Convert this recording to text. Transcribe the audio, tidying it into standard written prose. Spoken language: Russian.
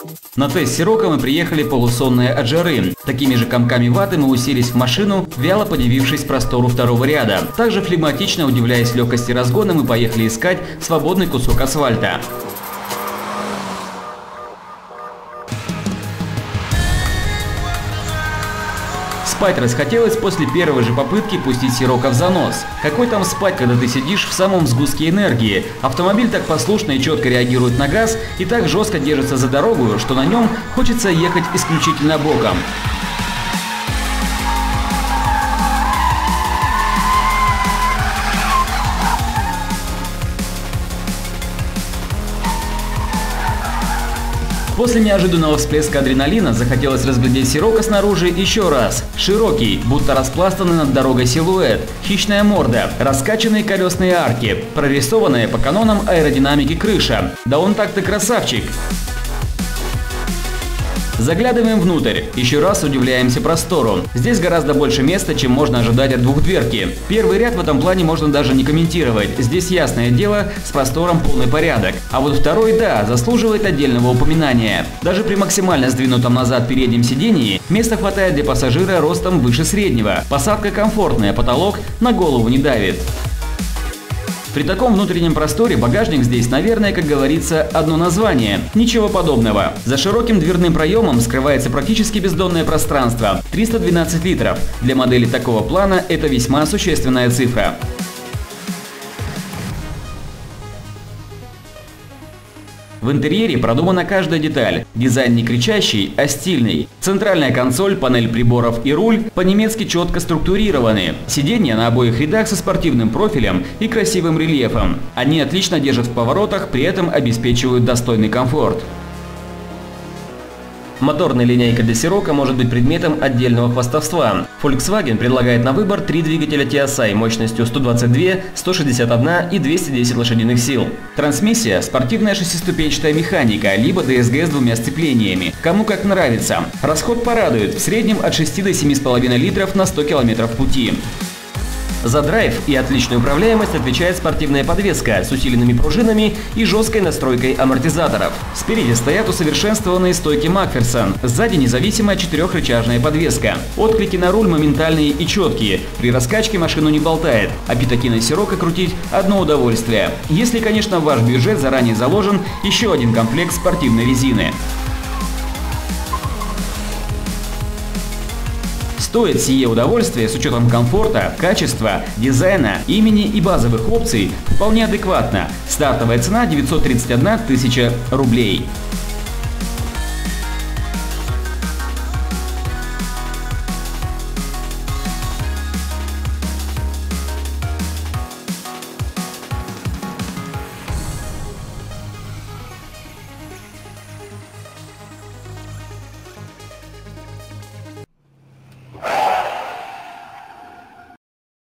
На тест Сирока мы приехали полусонные от жары. Такими же комками ваты мы уселись в машину, вяло подивившись простору второго ряда. Также флегматично, удивляясь легкости разгона, мы поехали искать свободный кусок асфальта. Спать расхотелось после первой же попытки пустить Сирока в занос. Какой там спать, когда ты сидишь в самом сгустке энергии? Автомобиль так послушно и четко реагирует на газ и так жестко держится за дорогу, что на нем хочется ехать исключительно боком. После неожиданного всплеска адреналина захотелось разглядеть Сирока снаружи еще раз. Широкий, будто распластанный над дорогой силуэт, хищная морда, раскачанные колесные арки, прорисованная по канонам аэродинамики крыша. Да он так-то красавчик! Заглядываем внутрь, еще раз удивляемся простору. Здесь гораздо больше места, чем можно ожидать от двухдверки. Первый ряд в этом плане можно даже не комментировать. Здесь, ясное дело, с простором полный порядок. А вот второй, да, заслуживает отдельного упоминания. Даже при максимально сдвинутом назад переднем сидении места хватает для пассажира ростом выше среднего. Посадка комфортная, потолок на голову не давит. При таком внутреннем просторе багажник здесь, наверное, как говорится, одно название. Ничего подобного. За широким дверным проемом скрывается практически бездонное пространство – 312 литров. Для модели такого плана это весьма существенная цифра. В интерьере продумана каждая деталь. Дизайн не кричащий, а стильный. Центральная консоль, панель приборов и руль по-немецки четко структурированы. Сиденья на обоих рядах со спортивным профилем и красивым рельефом. Они отлично держат в поворотах, при этом обеспечивают достойный комфорт. Моторная линейка для Сирока может быть предметом отдельного хвастовства. Volkswagen предлагает на выбор 3 двигателя TSI мощностью 122, 161 и 210 лошадиных сил. Трансмиссия – спортивная шестиступенчатая механика, либо DSG с 2 сцеплениями. Кому как нравится. Расход порадует, в среднем от 6 до 7,5 литров на 100 км пути. За драйв и отличную управляемость отвечает спортивная подвеска с усиленными пружинами и жесткой настройкой амортизаторов. Спереди стоят усовершенствованные стойки Макферсон, сзади независимая 4-рычажная подвеска. Отклики на руль моментальные и четкие, при раскачке машину не болтает, а пятаки на Сирока крутить – одно удовольствие. Если, конечно, в ваш бюджет заранее заложен еще один комплект спортивной резины. Стоит сие удовольствие с учетом комфорта, качества, дизайна, имени и базовых опций вполне адекватно. Стартовая цена 931 тысяча рублей.